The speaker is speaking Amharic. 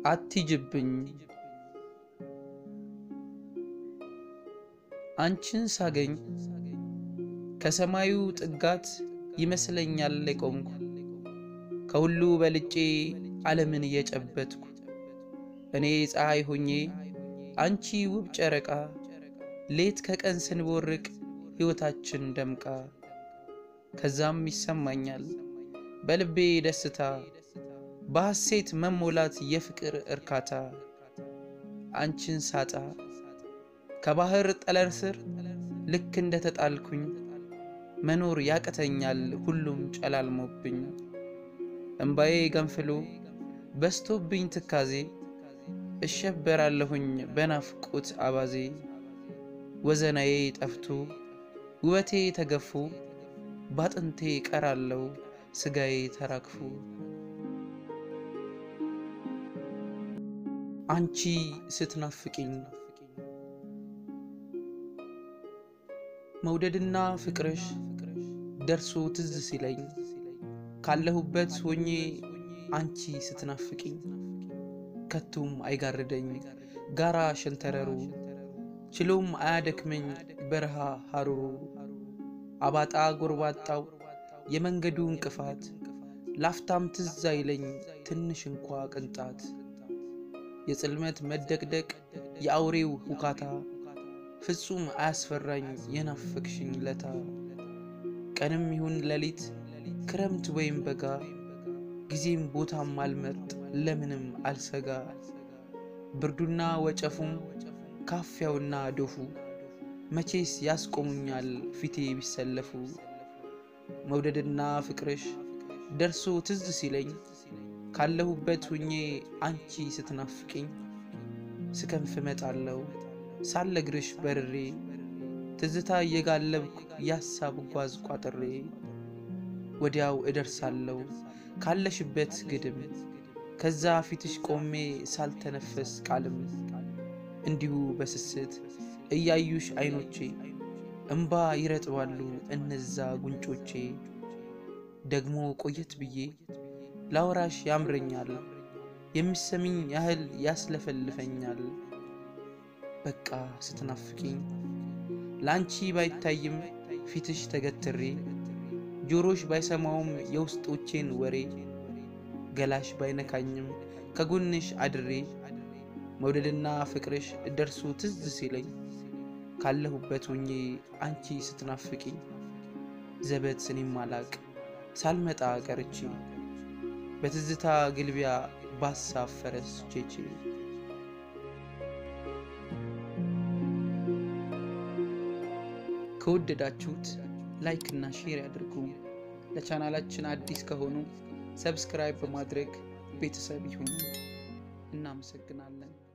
አትጅብኝ አንቺን ሳገኝ ከሰማዩ ጥጋት ይመስለኛል ለቆምኩ ከሁሉ በልጬ ዓለምን እየጨበጥኩ እኔ ፀሐይ ሆኜ አንቺ ውብ ጨረቃ ሌት ከቀን ስንቦርቅ ሕይወታችን ደምቃ ከዛም ይሰማኛል በልቤ ደስታ በሐሴት መሞላት የፍቅር እርካታ አንቺን ሳጣ ከባህር ጠለር ስር ልክ እንደተጣልኩኝ መኖር ያቀተኛል ሁሉም ጨላልሞብኝ እንባዬ ገንፍሎ በስቶብኝ ትካዜ እሸበራለሁኝ በናፍቆት አባዜ ወዘናዬ ጠፍቶ ውበቴ ተገፎ ባጥንቴ ቀራለው ስጋዬ ተራክፎ አንቺ ስትናፍቂኝ መውደድና ፍቅርሽ ደርሶ ትዝ ሲለኝ ካለሁበት ሆኜ አንቺ ስትናፍቂኝ ከቱም አይጋርደኝ ጋራ ሸንተረሩ ችሎም አያደክመኝ በረሃ ሐሩሩ አባጣ ጎርባጣው የመንገዱ እንቅፋት ላፍታም ትዝ አይለኝ ትንሽ እንኳ ቅንጣት የጽልመት መደቅደቅ የአውሬው ሁካታ ፍጹም አያስፈራኝ የናፈቅሽኝ ለታ ቀንም ይሁን ሌሊት ክረምት ወይም በጋ ጊዜም ቦታም አልመርጥ ለምንም አልሰጋ ብርዱና ወጨፉም ካፊያውና ዶፉ መቼስ ያስቆሙኛል ፊቴ ቢሰለፉ መውደድና ፍቅርሽ ደርሶ ትዝ ሲለኝ ካለሁበት ሆኜ አንቺ ስትናፍቂኝ ስከንፍ መጣለው ሳለግርሽ በርሬ ትዝታ እየጋለብኩ ያሳብ ጓዝ ቋጥሬ ወዲያው እደርሳለው ካለሽበት ግድም ከዛ ፊትሽ ቆሜ ሳልተነፈስ ቃልም እንዲሁ በስስት እያዩሽ አይኖቼ እንባ ይረጥባሉ እነዛ ጉንጮቼ ደግሞ ቆየት ብዬ ላውራሽ ያምረኛል የሚሰሚኝ ያህል ያስለፈልፈኛል በቃ ስትናፍቂኝ ላንቺ ባይታይም ፊትሽ ተገትሬ ጆሮሽ ባይሰማውም የውስጦቼን ወሬ ገላሽ ባይነካኝም ከጎንሽ አድሬ መውደድና ፍቅርሽ ደርሶ ትዝ ሲለኝ ካለሁበት ሆኜ አንቺ ስትናፍቂኝ ዘበት እኔም ማላቅ ሳልመጣ ቀርቼ በትዝታ ግልቢያ ባሳብ ፈረስ ቼቼ ከወደዳችሁት ላይክ እና ሼር ያድርጉ ለቻናላችን አዲስ ከሆኑ ሰብስክራይብ በማድረግ ቤተሰብ ይሁኑ እናመሰግናለን